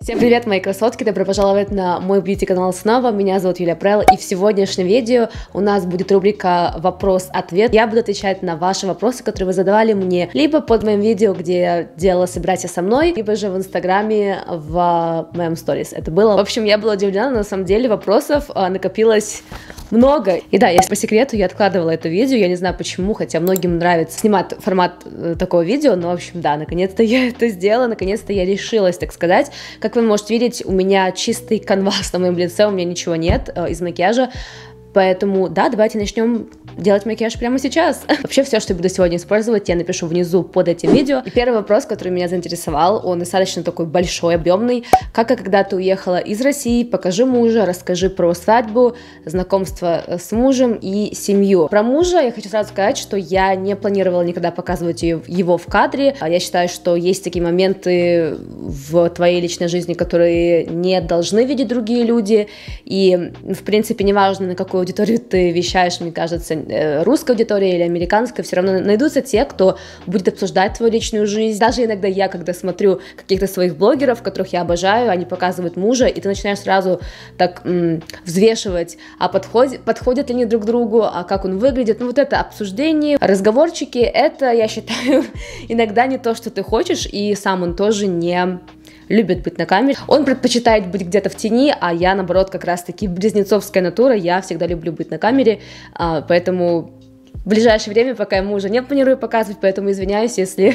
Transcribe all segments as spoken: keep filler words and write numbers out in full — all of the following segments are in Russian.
Всем привет, мои красотки! Добро пожаловать на мой бьюти-канал снова. Меня зовут Юлия Прелл, и в сегодняшнем видео у нас будет рубрика «Вопрос-ответ». Я буду отвечать на ваши вопросы, которые вы задавали мне либо под моим видео, где я делала «Собирайся со мной», либо же в инстаграме в моем сторис. Это было. В общем, я была удивлена, но на самом деле вопросов накопилось много. И да, если по секрету, я откладывала это видео, я не знаю почему, хотя многим нравится снимать формат такого видео, но, в общем, да, наконец-то я это сделала, наконец-то я решилась, так сказать. Как вы можете видеть, у меня чистый канвас на моем лице, у меня ничего нет э, из макияжа, поэтому, да, давайте начнем делать макияж прямо сейчас. Вообще, все, что я буду сегодня использовать, я напишу внизу под этим видео. И первый вопрос, который меня заинтересовал, он достаточно такой большой, объемный. Как и когда ты уехала из России, покажи мужа, расскажи про свадьбу, знакомство с мужем и семью. Про мужа я хочу сразу сказать, что я не планировала никогда показывать его в кадре. Я считаю, что есть такие моменты в твоей личной жизни, которые не должны видеть другие люди. И, в принципе, неважно, на какую аудиторию ты вещаешь, мне кажется, русская аудитория или американская, все равно найдутся те, кто будет обсуждать твою личную жизнь. Даже иногда я, когда смотрю каких-то своих блогеров, которых я обожаю, они показывают мужа, и ты начинаешь сразу так м, взвешивать, а подходит, подходят ли они друг другу, а как он выглядит. Ну вот это обсуждение, разговорчики, это, я считаю, иногда не то, что ты хочешь, и сам он тоже не любит быть на камере. Он предпочитает быть где-то в тени, а я, наоборот, как раз-таки близнецовская натура, я всегда люблю быть на камере, поэтому в ближайшее время, пока я мужа не планирую показывать, поэтому извиняюсь, если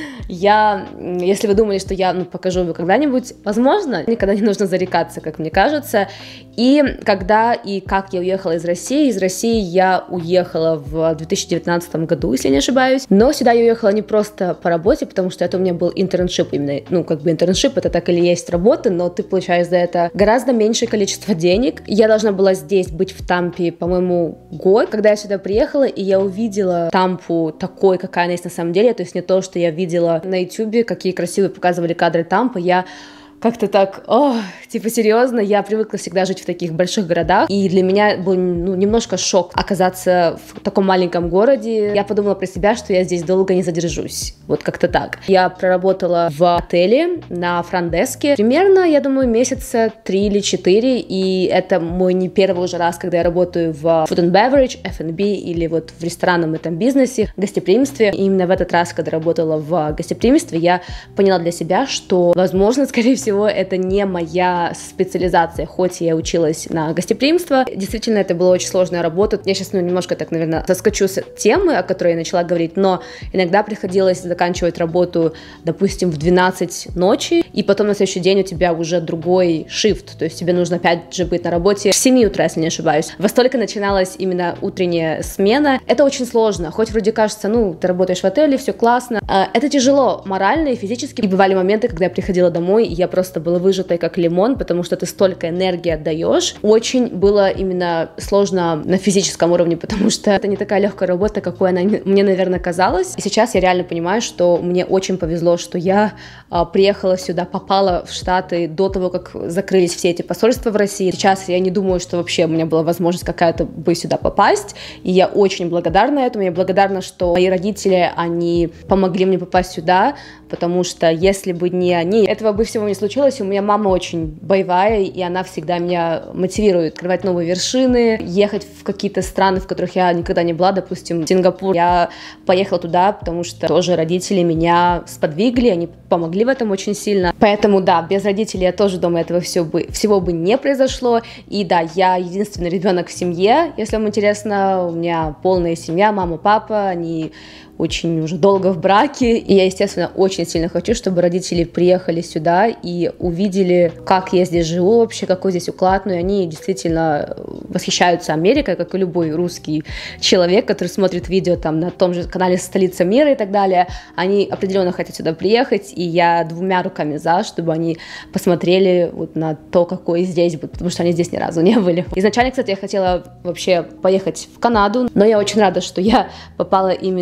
я, если вы думали, что я ну, покажу его когда-нибудь, возможно, никогда не нужно зарекаться, как мне кажется. И когда и как я уехала из России, из России я уехала в две тысячи девятнадцатом году, если не ошибаюсь, но сюда я уехала не просто по работе, потому что это у меня был интерншип, именно, ну, как бы интерншип, это так или есть работа, но ты получаешь за это гораздо меньшее количество денег. Я должна была здесь быть в Тампе, по-моему, год, когда я сюда приехала, и я увидела Тампу такой, какая она есть на самом деле, то есть не то, что я видела на ютубе, какие красивые показывали кадры Тампы, я как-то так, о, типа, серьезно, я привыкла всегда жить в таких больших городах, и для меня был, ну, немножко шок оказаться в таком маленьком городе. Я подумала про себя, что я здесь долго не задержусь, вот как-то так. Я проработала в отеле на фронт-деске примерно, я думаю, месяца три или четыре, и это мой не первый уже раз, когда я работаю в food and beverage, эф энд би или вот в ресторанном этом бизнесе, гостеприимстве. И именно в этот раз, когда работала в гостеприимстве, я поняла для себя, что, возможно, скорее всего, это не моя специализация, хоть я училась на гостеприимство. Действительно, это была очень сложная работа. Я сейчас ну, немножко так, наверное, соскочу с темы, о которой я начала говорить, но иногда приходилось заканчивать работу, допустим, в двенадцать ночи, и потом на следующий день у тебя уже другой шифт, то есть тебе нужно опять же быть на работе в семь утра, если не ошибаюсь. Во столько начиналась именно утренняя смена. Это очень сложно, хоть вроде кажется, ну, ты работаешь в отеле, все классно. Это тяжело морально и физически. И бывали моменты, когда я приходила домой, и я просто просто была выжатой как лимон, потому что ты столько энергии отдаешь. Очень было именно сложно на физическом уровне, потому что это не такая легкая работа, какой она мне, наверное, казалась. И сейчас я реально понимаю, что мне очень повезло, что я а, приехала сюда, попала в Штаты до того, как закрылись все эти посольства в России. Сейчас я не думаю, что вообще у меня была возможность какая-то бы сюда попасть, и я очень благодарна этому. Я благодарна, что мои родители, они помогли мне попасть сюда, потому что если бы не они, этого бы всего не случилось. У меня мама очень боевая, и она всегда меня мотивирует открывать новые вершины, ехать в какие-то страны, в которых я никогда не была, допустим, Сингапур. Я поехала туда, потому что тоже родители меня сподвигли, они помогли в этом очень сильно. Поэтому, да, без родителей я тоже думаю, этого всего бы, всего бы не произошло. И да, я единственный ребенок в семье, если вам интересно. У меня полная семья, мама, папа, они очень уже долго в браке, и я, естественно, очень сильно хочу, чтобы родители приехали сюда и увидели, как я здесь живу вообще, какой здесь уклад, ну и они действительно восхищаются Америкой, как и любой русский человек, который смотрит видео там на том же канале «Столица мира» и так далее, они определенно хотят сюда приехать, и я двумя руками за, чтобы они посмотрели вот на то, какой здесь будет, потому что они здесь ни разу не были. Изначально, кстати, я хотела вообще поехать в Канаду, но я очень рада, что я попала именно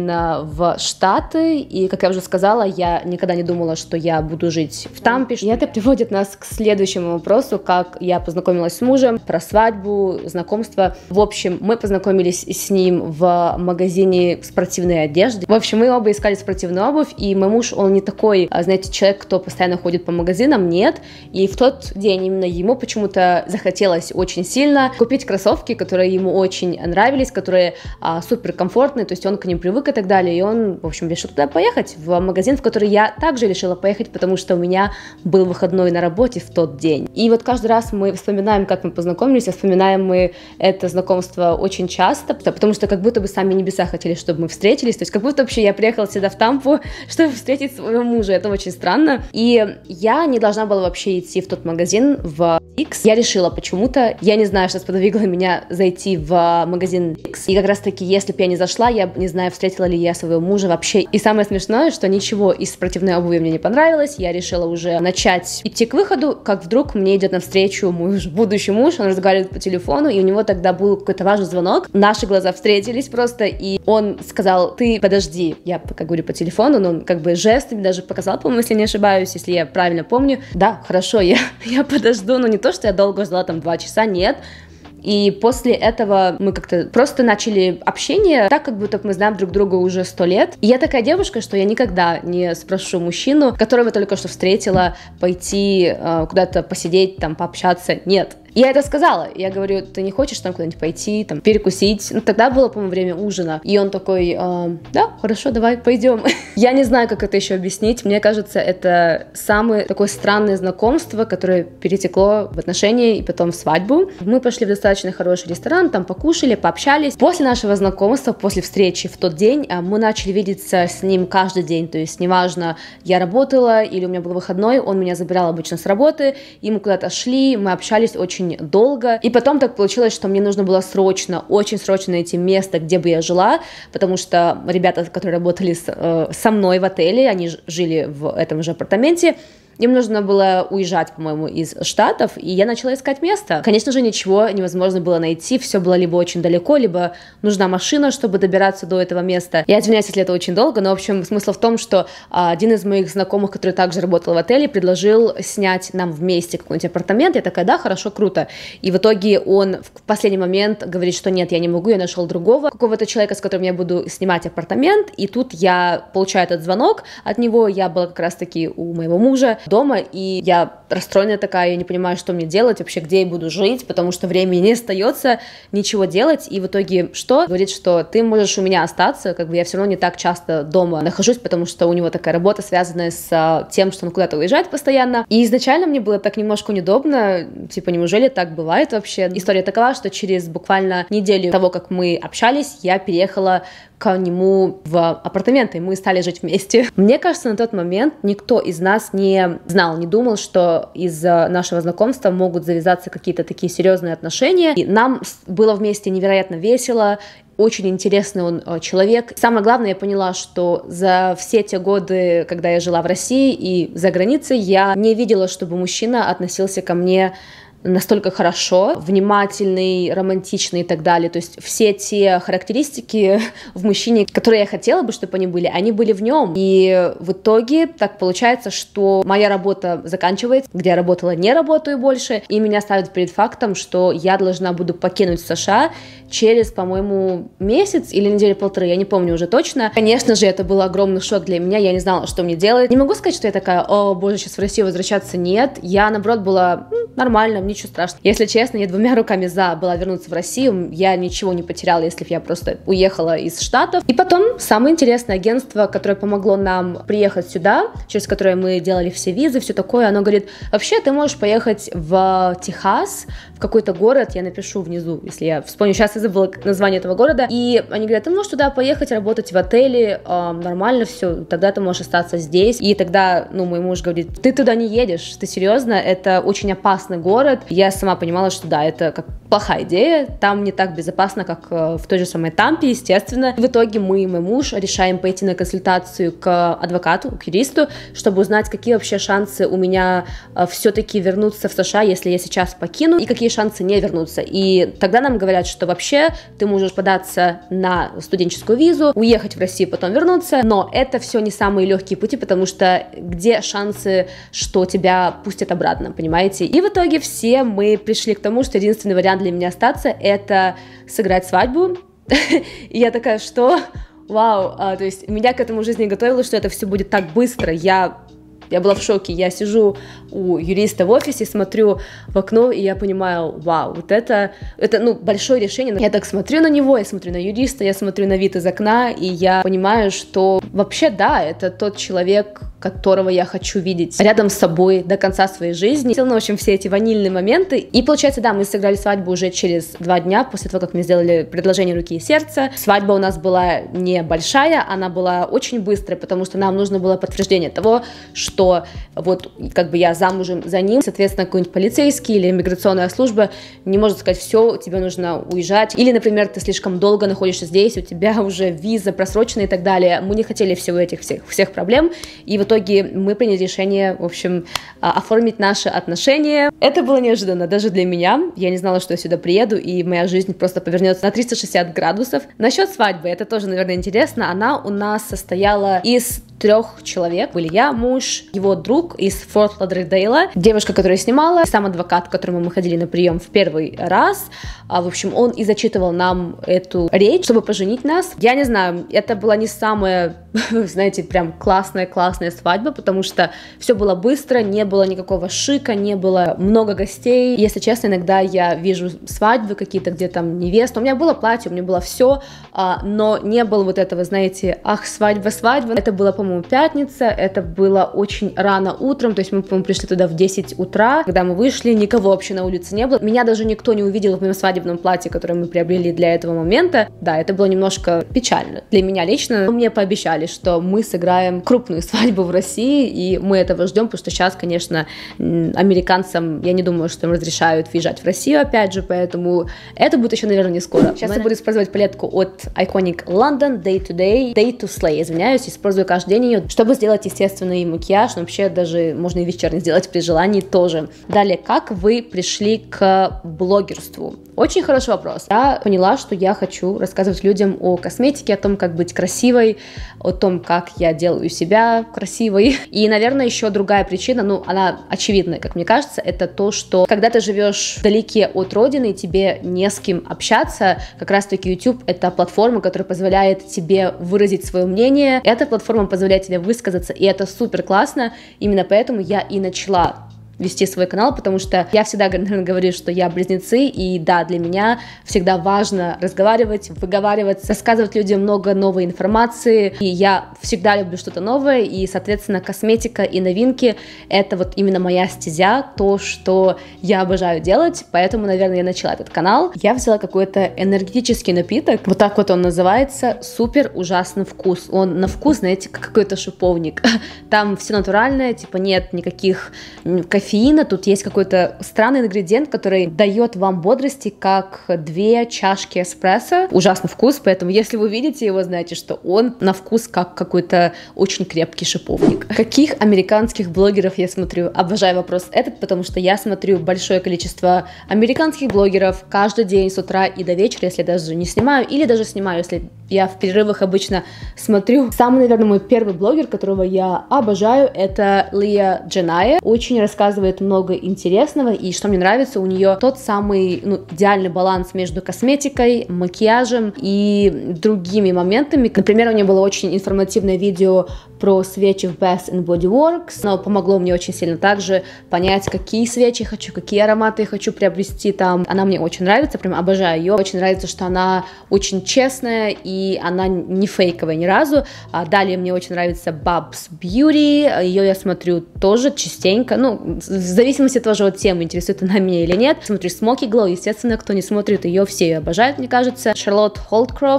в Штаты, и, как я уже сказала, я никогда не думала, что я буду жить в Тампе. И это приводит нас к следующему вопросу, как я познакомилась с мужем, про свадьбу, знакомство. В общем, мы познакомились с ним в магазине спортивной одежды. В общем, мы оба искали спортивную обувь, и мой муж, он не такой, знаете, человек, кто постоянно ходит по магазинам, нет. И в тот день именно ему почему-то захотелось очень сильно купить кроссовки, которые ему очень нравились, которые а, супер комфортные, то есть он к ним привык и так далее, и он, в общем, решил туда поехать, в магазин, в который я также решила поехать, потому что у меня был выходной на работе в тот день. И вот каждый раз мы вспоминаем, как мы познакомились, а вспоминаем мы это знакомство очень часто, потому что как будто бы сами небеса хотели, чтобы мы встретились, то есть как будто вообще я приехала сюда в Тампу, чтобы встретить своего мужа, это очень странно. И я не должна была вообще идти в тот магазин, в X. Я решила почему-то, я не знаю, что сподвигло меня зайти в магазин X. И как раз таки, если бы я не зашла, я не знаю, встретила ли я своего мужа вообще. И самое смешное, что ничего из спортивной обуви мне не понравилось. Я решила уже начать идти к выходу, как вдруг мне идет навстречу мой будущий муж, он разговаривает по телефону, и у него тогда был какой-то важный звонок. Наши глаза встретились просто, и он сказал: ты подожди. Я пока говорю по телефону, но он как бы жестами даже показал, по-моему, если не ошибаюсь, если я правильно помню. Да, хорошо, я, я подожду, но не то, что я долго ждала, там, два часа, нет. И после этого мы как-то просто начали общение, так как будто мы знаем друг друга уже сто лет. И я такая девушка, что я никогда не спрошу мужчину, которого только что встретила, пойти э, куда-то посидеть, там, пообщаться. Нет. Я это сказала. Я говорю: ты не хочешь там куда-нибудь пойти, там, перекусить? Ну, тогда было, по-моему, время ужина. И он такой: э, да, хорошо, давай, пойдем. Я не знаю, как это еще объяснить. Мне кажется, это самое такое странное знакомство, которое перетекло в отношения и потом в свадьбу. Мы пошли в достаточно хороший ресторан, там покушали, пообщались. После нашего знакомства, после встречи в тот день, мы начали видеться с ним каждый день. То есть, неважно, я работала или у меня был выходной, он меня забирал обычно с работы, и мы куда-то шли, мы общались очень долго. И потом так получилось, что мне нужно было срочно, очень срочно найти место, где бы я жила, потому что ребята, которые работали с, э, со мной в отеле, они жили в этом же апартаменте, им нужно было уезжать, по-моему, из Штатов, и я начала искать место. Конечно же, ничего невозможно было найти, все было либо очень далеко, либо нужна машина, чтобы добираться до этого места. Я извиняюсь, если это очень долго, но, в общем, смысл в том, что а, один из моих знакомых, который также работал в отеле, предложил снять нам вместе какой-нибудь апартамент. Я такая: да, хорошо, круто. И в итоге он в последний момент говорит, что нет, я не могу, я нашел другого какого-то человека, с которым я буду снимать апартамент, и тут я получаю этот звонок от него. Я была как раз-таки у моего мужа дома, и я расстроенная такая, я не понимаю, что мне делать, вообще, где я буду жить, потому что времени не остается ничего делать, и в итоге что? Говорит, что ты можешь у меня остаться, как бы я все равно не так часто дома нахожусь, потому что у него такая работа, связанная с тем, что он куда-то уезжает постоянно, и изначально мне было так немножко неудобно, типа, неужели так бывает вообще? История такова, что через буквально неделю того, как мы общались, я переехала к нему в апартаменты, и мы стали жить вместе. Мне кажется, на тот момент никто из нас не знал, не думал, что из нашего знакомства могут завязаться какие-то такие серьезные отношения. И нам было вместе невероятно весело, очень интересный он человек. Самое главное, я поняла, что за все те годы, когда я жила в России и за границей, я не видела, чтобы мужчина относился ко мне настолько хорошо, внимательный, романтичный и так далее. То есть все те характеристики в мужчине, которые я хотела бы, чтобы они были, они были в нем. И в итоге так получается, что моя работа заканчивается, где я работала, не работаю больше, и меня ставят перед фактом, что я должна буду покинуть США через, по-моему, месяц или недели полторы, я не помню уже точно. Конечно же, это был огромный шок для меня, я не знала, что мне делать. Не могу сказать, что я такая: о боже, сейчас в Россию возвращаться, нет. Я, наоборот, была ну, нормально, ничего страшного. Если честно, я двумя руками за была вернуться в Россию, я ничего не потеряла, если бы я просто уехала из Штатов. И потом, самое интересное агентство, которое помогло нам приехать сюда, через которое мы делали все визы, все такое, оно говорит: вообще, ты можешь поехать в Техас, в какой-то город, я напишу внизу, если я вспомню, сейчас я забыла название этого города, и они говорят: ты можешь туда поехать, работать в отеле, э, нормально все, тогда ты можешь остаться здесь. И тогда, ну, мой муж говорит: ты туда не едешь, ты серьезно, это очень опасный город. Я сама понимала, что да, это как плохая идея, там не так безопасно, как в той же самой Тампе, естественно. В итоге мы и мой муж решаем пойти на консультацию к адвокату, к юристу, чтобы узнать, какие вообще шансы у меня все-таки вернуться в США, если я сейчас покину, и какие шансы не вернуться. И тогда нам говорят, что вообще ты можешь податься на студенческую визу, уехать в Россию, потом вернуться, но это все не самые легкие пути, потому что где шансы, что тебя пустят обратно, понимаете? И в итоге все мы пришли к тому, что единственный вариант для меня остаться — это сыграть свадьбу. И я такая, что? Вау, а, то есть меня к этому жизни готовило, что это все будет так быстро. Я, я была в шоке. Я сижу у юриста в офисе, смотрю в окно, и я понимаю, вау, вот это, это ну, большое решение. Я так смотрю на него, я смотрю на юриста, я смотрю на вид из окна, и я понимаю, что вообще, да, это тот человек, которого я хочу видеть рядом с собой до конца своей жизни. Ну, в общем, все эти ванильные моменты. И получается, да, мы сыграли свадьбу уже через два дня после того, как мы сделали предложение руки и сердца. Свадьба у нас была небольшая, она была очень быстрая, потому что нам нужно было подтверждение того, что вот как бы я замужем за ним. Соответственно, какой-нибудь полицейский или иммиграционная служба не может сказать: все, тебе нужно уезжать. Или, например, ты слишком долго находишься здесь, у тебя уже виза просрочена и так далее. Мы не хотели всего этих всех, всех проблем. И вот в итоге мы приняли решение, в общем, оформить наши отношения. Это было неожиданно даже для меня. Я не знала, что я сюда приеду, и моя жизнь просто повернется на триста шестьдесят градусов. Насчет свадьбы, это тоже, наверное, интересно. Она у нас состояла из трех человек. Были я, муж, его друг из Форт Лодердейла, девушка, которая снимала, сам адвокат, к которому мы ходили на прием в первый раз. В общем, он и зачитывал нам эту речь, чтобы поженить нас. Я не знаю, это была не самая, знаете, прям классная-классная свадьба, потому что все было быстро, не было никакого шика, не было много гостей. Если честно, иногда я вижу свадьбы какие-то, где там невеста. У меня было платье, у меня было все, но не было вот этого, знаете, ах, свадьба-свадьба. Это было, по-моему, пятница, это было очень рано утром, то есть мы, по-моему, пришли туда в десять утра, когда мы вышли, никого вообще на улице не было. Меня даже никто не увидел в моем свадебном платье, которое мы приобрели для этого момента. Да, это было немножко печально для меня лично, но мне пообещали, что мы сыграем крупную свадьбу в России, и мы этого ждем, потому что сейчас, конечно, американцам, я не думаю, что им разрешают въезжать в Россию, опять же, поэтому это будет еще, наверное, не скоро. Сейчас я буду использовать палетку от Iconic London Day to Day, Day to Slay, извиняюсь, использую каждый день ее, чтобы сделать естественный макияж, но вообще даже можно и вечерний сделать при желании тоже. Далее, как вы пришли к блогерству? Очень хороший вопрос. Я поняла, что я хочу рассказывать людям о косметике, о том, как быть красивой, о том, как я делаю себя красивой. И, наверное, еще другая причина, ну, она очевидная, как мне кажется, это то, что когда ты живешь вдалеке от родины, тебе не с кем общаться, как раз-таки YouTube — это платформа, которая позволяет тебе выразить свое мнение, эта платформа позволяет тебе высказаться, и это супер классно. Именно поэтому я и начала вести свой канал, потому что я всегда, наверное, говорю, что я близнецы, и да, для меня всегда важно разговаривать, выговариваться, рассказывать людям много новой информации, и я всегда люблю что-то новое, и, соответственно, косметика и новинки — это вот именно моя стезя, то, что я обожаю делать, поэтому, наверное, я начала этот канал. Я взяла какой-то энергетический напиток, вот так вот он называется, супер ужасный вкус, он на вкус, знаете, как какой-то шиповник, там все натуральное, типа нет никаких кофеина, тут есть какой-то странный ингредиент, который дает вам бодрости, как две чашки эспрессо. Ужасный вкус, поэтому если вы видите его, знаете, что он на вкус как какой-то очень крепкий шиповник. Каких американских блогеров я смотрю? Обожаю вопрос этот, потому что я смотрю большое количество американских блогеров каждый день с утра и до вечера, если я даже не снимаю, или даже снимаю, если я в перерывах обычно смотрю. Самый, наверное, мой первый блогер, которого я обожаю, это Лия Дженая. Очень рассказывает много интересного, и что мне нравится, у нее тот самый, ну, идеальный баланс между косметикой, макияжем и другими моментами. Например, у нее было очень информативное видео про свечи в Bath and Body Works, оно помогло мне очень сильно также понять, какие свечи хочу, какие ароматы хочу приобрести там. Она мне очень нравится, прям обожаю ее. Очень нравится, что она очень честная, и она не фейковая ни разу. А далее мне очень нравится Babs Beauty, ее я смотрю тоже частенько, ну, в зависимости тоже от темы, интересует она меня или нет. Смотрю Smoky Glow, естественно, кто не смотрит ее, все ее обожают, мне кажется. Шарлотт Холдкрофт,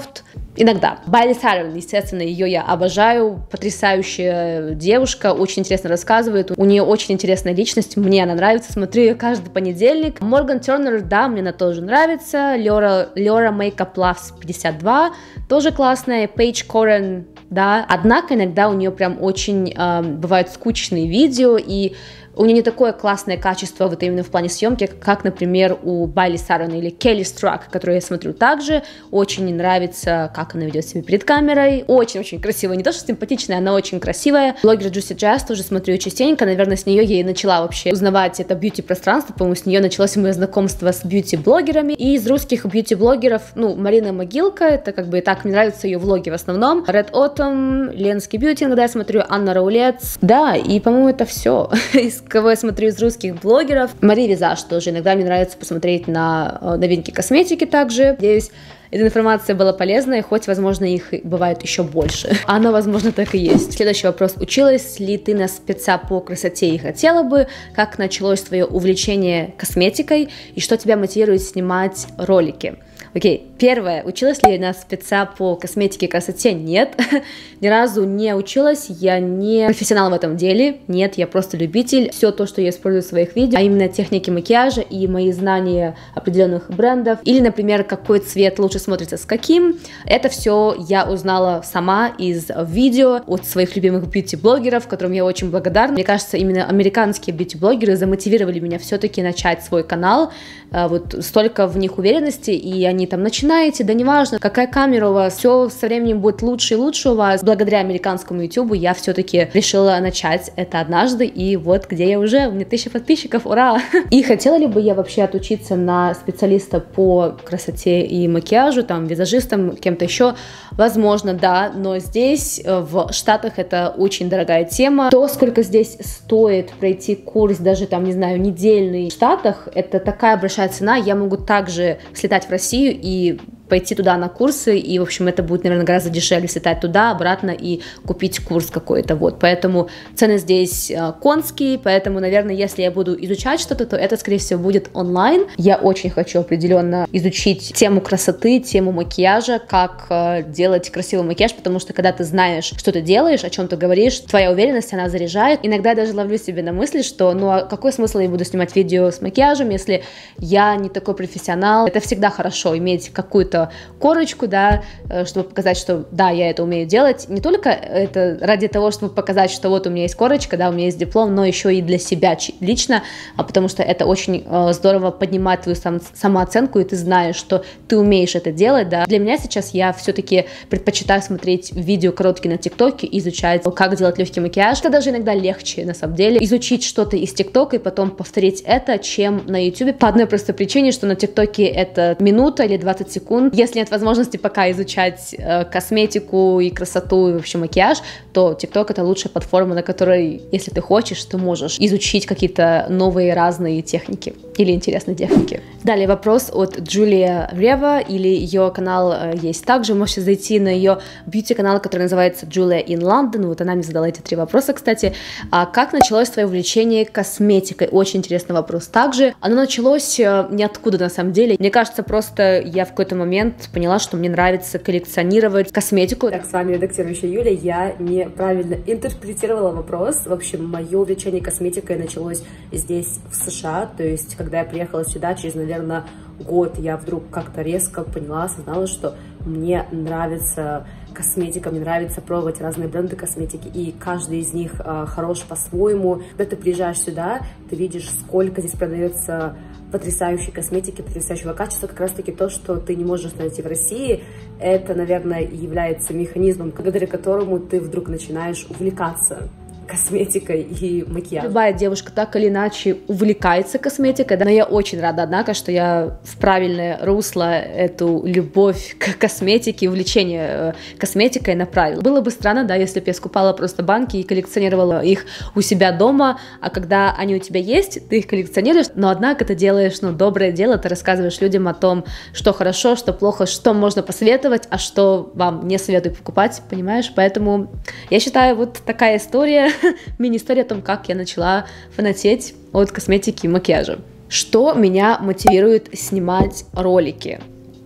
Иногда. Байли Сайрон, естественно, ее я обожаю, потрясающая девушка, очень интересно рассказывает, у нее очень интересная личность, мне она нравится, смотрю ее каждый понедельник. Морган Тернер, да, мне она тоже нравится, Лера, Лера Makeup Loves пятьдесят два, тоже классная, Пейдж Корен, да, однако иногда у нее прям очень э, бывают скучные видео, и у нее не такое классное качество вот именно в плане съемки, как, например, у Байли Сайрон или Келли Страк, которую я смотрю также. Очень мне нравится, как она ведет себя перед камерой. Очень-очень красивая. Не то, что симпатичная, она очень красивая. Блогер Juicy Jazz тоже смотрю частенько. Наверное, с нее я и начала вообще узнавать это бьюти-пространство. По-моему, с нее началось мое знакомство с бьюти-блогерами. И из русских бьюти-блогеров, ну, Марина Могилка, это как бы так, мне нравятся ее влоги в основном. Red Autumn, Ленский Бьюти, иногда я смотрю, Анна Раулец. Да, и, по-моему, это все. Кого я смотрю из русских блогеров. Мария Визаж тоже. Иногда мне нравится посмотреть на новинки косметики также. Надеюсь, эта информация была полезная, хоть, возможно, их бывает еще больше. Она, возможно, так и есть. Следующий вопрос. Училась ли ты на спеца по красоте и хотела бы? Как началось твое увлечение косметикой? И что тебя мотивирует снимать ролики? Окей, первое, училась ли я на спеца по косметике и красоте? Нет, ни разу не училась, я не профессионал в этом деле, нет, я просто любитель. Все то, что я использую в своих видео, а именно техники макияжа и мои знания определенных брендов, или, например, какой цвет лучше смотрится с каким, это все я узнала сама из видео от своих любимых бьюти-блогеров, которым я очень благодарна. Мне кажется, именно американские бьюти-блогеры замотивировали меня все-таки начать свой канал, вот столько в них уверенности, и они там начинаете, да неважно, какая камера у вас, все со временем будет лучше и лучше у вас. Благодаря американскому ютубу я все-таки решила начать это однажды, и вот где я уже, у меня тысяча подписчиков, ура! И хотела ли бы я вообще отучиться на специалиста по красоте и макияжу, там, визажистом, кем-то еще? Возможно, да, но здесь, в Штатах, это очень дорогая тема. То, сколько здесь стоит пройти курс, даже там, не знаю, недельный в Штатах, это такая большая цена, я могу также слетать в Россию и пойти туда на курсы, и, в общем, это будет, наверное, гораздо дешевле слетать туда, обратно и купить курс какой-то, вот, поэтому цены здесь э, конские, поэтому, наверное, если я буду изучать что-то, то это, скорее всего, будет онлайн. Я очень хочу определенно изучить тему красоты, тему макияжа, как э, делать красивый макияж, потому что, когда ты знаешь, что ты делаешь, о чем ты говоришь, твоя уверенность, она заряжает. Иногда я даже ловлю себе на мысли, что, ну, а какой смысл я буду снимать видео с макияжем, если я не такой профессионал? Это всегда хорошо, иметь какую-то корочку, да, чтобы показать, что да, я это умею делать. Не только это ради того, чтобы показать, что вот у меня есть корочка, да, у меня есть диплом, но еще и для себя лично, потому что это очень здорово поднимает твою сам, самооценку, и ты знаешь, что ты умеешь это делать, да. Для меня сейчас я все-таки предпочитаю смотреть видео короткие на ТикТоке, изучать, как делать легкий макияж. Это даже иногда легче, на самом деле, изучить что-то из ТикТока и потом повторить это, чем на Ютубе, по одной простой причине, что на ТикТоке это минута или двадцать секунд. Если нет возможности пока изучать э, косметику и красоту, и вообще макияж, то TikTok — это лучшая платформа, на которой, если ты хочешь, ты можешь изучить какие-то новые разные техники или интересные техники. Далее вопрос от Джулия Рева, или ее канал э, есть также, можете зайти на ее бьюти-канал, который называется Julia in London, вот она мне задала эти три вопроса, кстати. А как началось твое увлечение косметикой? Очень интересный вопрос также. Оно началось э, ниоткуда, на самом деле. Мне кажется, просто я в какой-то момент поняла, что мне нравится коллекционировать косметику. Так, с вами редактирующая Юля. Я неправильно интерпретировала вопрос. В общем, мое увлечение косметикой началось здесь, в США. То есть, когда я приехала сюда, через, наверное, год, я вдруг как-то резко поняла, осознала, что мне нравится косметика, мне нравится пробовать разные бренды косметики, и каждый из них э, хорош по-своему. Когда ты приезжаешь сюда, ты видишь, сколько здесь продается потрясающей косметики, потрясающего качества, как раз таки то, что ты не можешь найти в России. Это, наверное, является механизмом, благодаря которому ты вдруг начинаешь увлекаться косметикой и макияжем. Любая девушка так или иначе увлекается косметикой, да? Но я очень рада, однако, что я в правильное русло эту любовь к косметике, увлечение косметикой направила. Было бы странно, да, если бы я скупала просто банки и коллекционировала их у себя дома, а когда они у тебя есть, ты их коллекционируешь, но однако ты делаешь, ну, доброе дело, ты рассказываешь людям о том, что хорошо, что плохо, что можно посоветовать, а что вам не советую покупать, понимаешь? Поэтому я считаю, вот такая история, мини-история о том, как я начала фанатеть от косметики и макияжа. Что меня мотивирует снимать ролики?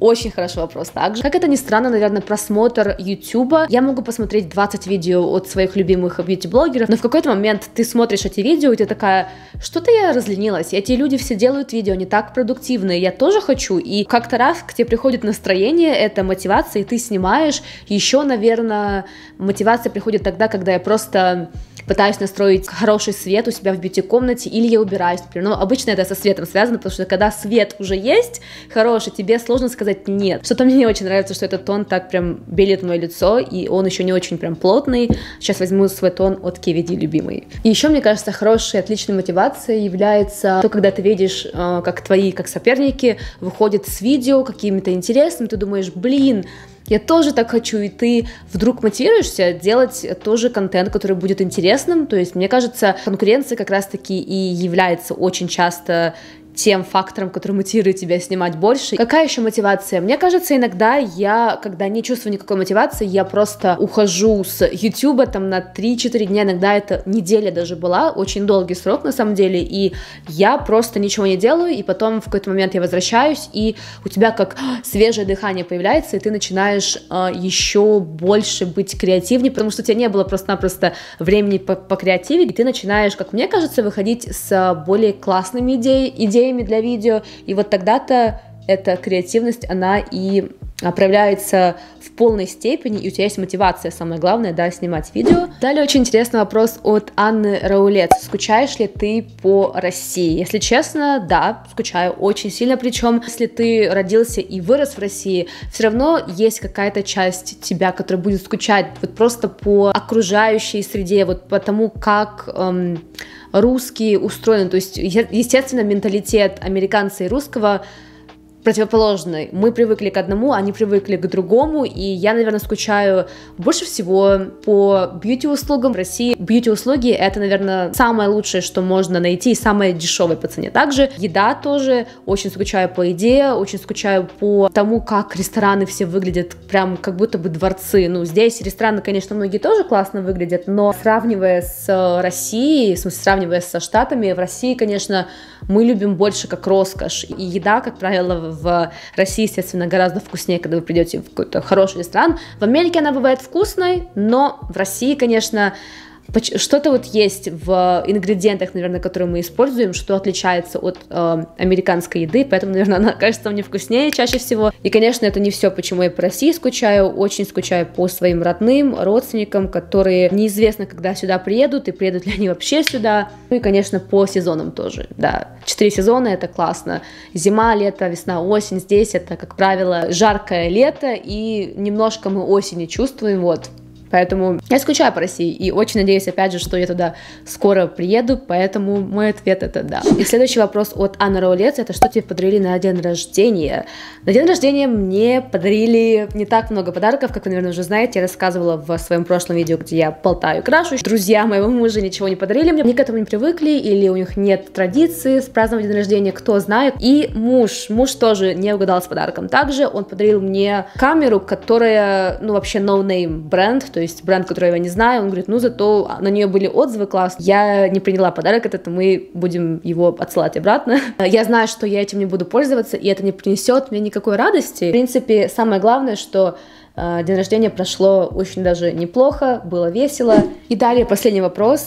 Очень хороший вопрос также. Как это ни странно, наверное, просмотр YouTube. Я могу посмотреть двадцать видео от своих любимых бьюти-блогеров, но в какой-то момент ты смотришь эти видео, и ты такая, что-то я разленилась, эти люди все делают видео, не так продуктивные, я тоже хочу, и как-то раз к тебе приходит настроение, это мотивация, и ты снимаешь. Еще, наверное, мотивация приходит тогда, когда я просто пытаюсь настроить хороший свет у себя в бьюти-комнате, или я убираюсь, например. Но обычно это со светом связано, потому что когда свет уже есть хороший, тебе сложно сказать нет. Что-то мне не очень нравится, что этот тон так прям белит мое лицо, и он еще не очень прям плотный. Сейчас возьму свой тон от Кей Ви Ди, любимый. И еще, мне кажется, хорошей, отличной мотивацией является то, когда ты видишь, как твои, как соперники выходят с видео какими-то интересными, ты думаешь, блин, я тоже так хочу, и ты вдруг мотивируешься делать тоже контент, который будет интересным. То есть, мне кажется, конкуренция как раз-таки и является очень часто тем фактором, который мотивирует тебя снимать больше. Какая еще мотивация? Мне кажется, иногда я, когда не чувствую никакой мотивации, я просто ухожу с YouTube там на три-четыре дня, иногда это неделя даже была, очень долгий срок на самом деле, и я просто ничего не делаю, и потом в какой-то момент я возвращаюсь, и у тебя как свежее дыхание появляется, и ты начинаешь э, еще больше быть креативнее, потому что у тебя не было просто-напросто времени покреативить, и ты начинаешь, как мне кажется, выходить с более классными идеями, идеями для видео, и вот тогда-то эта креативность, она и проявляется в полной степени, и у тебя есть мотивация, самое главное, да, снимать видео. Далее очень интересный вопрос от Анны Раулет. Скучаешь ли ты по России? Если честно, да, скучаю очень сильно, причем, если ты родился и вырос в России, все равно есть какая-то часть тебя, которая будет скучать вот просто по окружающей среде, вот по тому, как эм, русские устроены, то есть, естественно, менталитет американца и русского противоположный. Мы привыкли к одному, они привыкли к другому, и я, наверное, скучаю больше всего по бьюти-услугам в России. Бьюти-услуги — это, наверное, самое лучшее, что можно найти, и самое дешевое по цене. Также еда тоже, очень скучаю по еде, очень скучаю по тому, как рестораны все выглядят, прям как будто бы дворцы. Ну, здесь рестораны, конечно, многие тоже классно выглядят, но сравнивая с Россией, в смысле, сравнивая со Штатами, в России, конечно, мы любим больше как роскошь, и еда, как правило, в России, естественно, гораздо вкуснее, когда вы придете в какой-то хороший ресторан. В Америке она бывает вкусной, но в России, конечно, что-то вот есть в ингредиентах, наверное, которые мы используем, что отличается от э, американской еды, поэтому, наверное, она кажется мне вкуснее чаще всего. И, конечно, это не все, почему я по России скучаю. Очень скучаю по своим родным, родственникам, которые неизвестно, когда сюда приедут, и приедут ли они вообще сюда. Ну и, конечно, по сезонам тоже, да. Четыре сезона — это классно. Зима, лето, весна, осень. Здесь это, как правило, жаркое лето, и немножко мы осени чувствуем, вот. Поэтому я скучаю по России и очень надеюсь, опять же, что я туда скоро приеду, поэтому мой ответ — это да. И следующий вопрос от Анны Раулет — это что тебе подарили на день рождения? На день рождения мне подарили не так много подарков, как вы, наверное, уже знаете, я рассказывала в своем прошлом видео, где я болтаю и крашу. Друзья моего мужа ничего не подарили мне, они к этому не привыкли, или у них нет традиции с праздновать день рождения, кто знает. И муж, муж тоже не угадал с подарком. Также он подарил мне камеру, которая, ну, вообще no-name бренд, то есть бренд, который я не знаю, он говорит, ну, зато на нее были отзывы класс. Я не приняла подарок этот, мы будем его отсылать обратно. Я знаю, что я этим не буду пользоваться, и это не принесет мне никакой радости. В принципе, самое главное, что день рождения прошло очень даже неплохо, было весело. И далее последний вопрос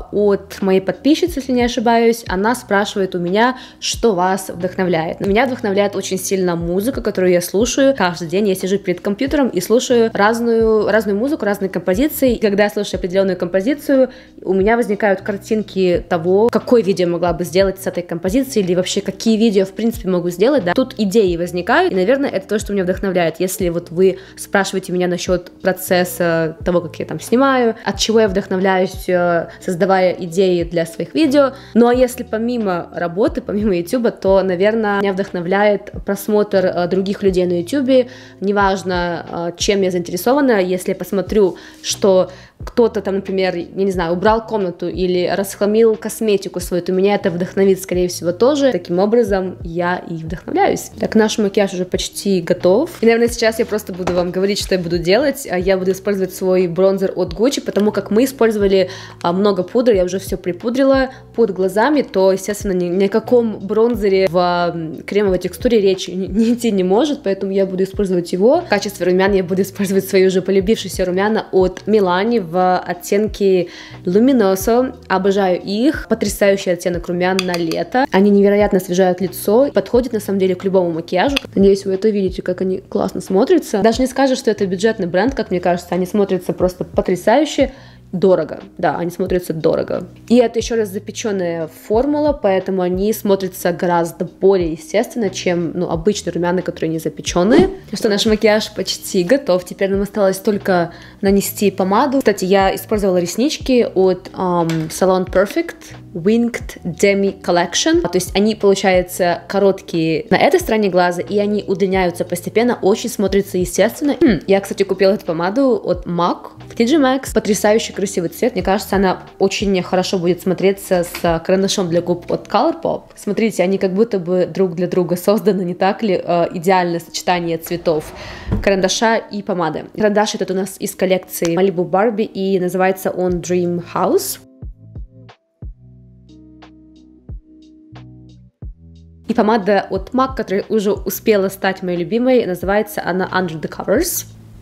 от моей подписчицы, если не ошибаюсь. Она спрашивает у меня, что вас вдохновляет. Меня вдохновляет очень сильно музыка, которую я слушаю каждый день. Я сижу перед компьютером и слушаю разную, разную музыку, разные композиции. И когда я слушаю определенную композицию, у меня возникают картинки того, какое видео я могла бы сделать с этой композицией, или вообще какие видео в принципе могу сделать. Да? Тут идеи возникают, и, наверное, это то, что меня вдохновляет. Если вот вы спрашиваете меня насчет процесса того, как я там снимаю, от чего я вдохновляюсь, создавая идеи для своих видео. Ну а если помимо работы, помимо YouTube, то, наверное, меня вдохновляет просмотр других людей на YouTube. Неважно, чем я заинтересована, если я посмотрю, что кто-то там, например, я не знаю, убрал комнату или расхламил косметику свою, то меня это вдохновит, скорее всего, тоже. Таким образом, я и вдохновляюсь. Так, наш макияж уже почти готов. И, наверное, сейчас я просто буду вам говорить, что я буду делать. Я буду использовать свой бронзер от Gucci, потому как мы использовали много пудры, я уже все припудрила под глазами, то, естественно, ни, ни о каком бронзере в кремовой текстуре речи не идти не может, поэтому я буду использовать его. В качестве румян я буду использовать свои уже полюбившиеся румяна от Milani в оттенке Luminoso. Обожаю их. Потрясающий оттенок румян на лето. Они невероятно освежают лицо. Подходят, на самом деле, к любому макияжу. Надеюсь, вы это видите, как они классно смотрятся. Даже не скажешь, что это бюджетный бренд, как мне кажется. Они смотрятся просто потрясающе. Дорого, да, они смотрятся дорого. И это еще раз запеченная формула, поэтому они смотрятся гораздо более естественно, чем, ну, обычные румяна, которые не запеченные. Что наш макияж почти готов. Теперь нам осталось только нанести помаду. Кстати, я использовала реснички от um, Salon Perfect Winged Demi Collection. То есть они, получается, короткие на этой стороне глаза, и они удлиняются постепенно, очень смотрятся естественно. Хм, я, кстати, купила эту помаду от MAC в ти джи Maxx. Потрясающий красивый цвет. Мне кажется, она очень хорошо будет смотреться с карандашом для губ от Colourpop. Смотрите, они как будто бы друг для друга созданы, не так ли? Э, идеальное сочетание цветов карандаша и помады. Карандаш этот у нас из коллекции Malibu Barbie, и называется он Dream House. И помада от MAC, которая уже успела стать моей любимой, называется она Under the Covers.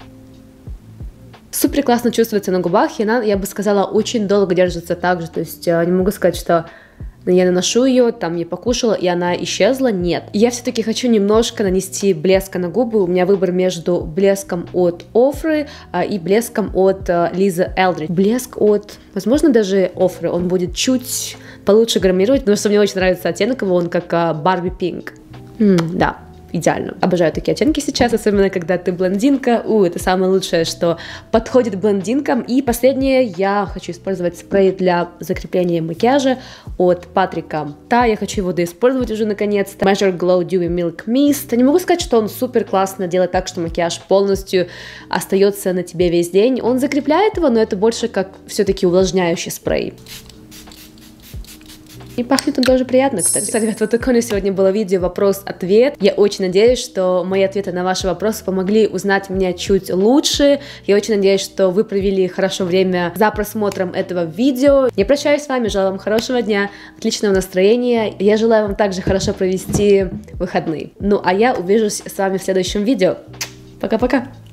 Супер классно чувствуется на губах, и она, я бы сказала, очень долго держится так же. То есть не могу сказать, что я наношу ее, там я покушала, и она исчезла. Нет. Я все-таки хочу немножко нанести блеска на губы. У меня выбор между блеском от Ofra а, и блеском от а, Лизы Элдридж. Блеск от, возможно, даже Ofra. Он будет чуть получше граммировать, потому что мне очень нравится оттенок его, он как а, Barbie Pink. М, да. Идеально. Обожаю такие оттенки сейчас, особенно когда ты блондинка. У, это самое лучшее, что подходит блондинкам. И последнее, я хочу использовать спрей для закрепления макияжа от Патрика Та. Я хочу его доиспользовать уже наконец-то. Measure Glow Dewy Milk Mist. Не могу сказать, что он супер классно делает так, что макияж полностью остается на тебе весь день. Он закрепляет его, но это больше как все-таки увлажняющий спрей. И пахнет он тоже приятно, кстати. Ребят, вот такое у нас сегодня было видео вопрос-ответ. Я очень надеюсь, что мои ответы на ваши вопросы помогли узнать меня чуть лучше. Я очень надеюсь, что вы провели хорошо время за просмотром этого видео. Я прощаюсь с вами, желаю вам хорошего дня, отличного настроения. Я желаю вам также хорошо провести выходные. Ну, а я увижусь с вами в следующем видео. Пока-пока!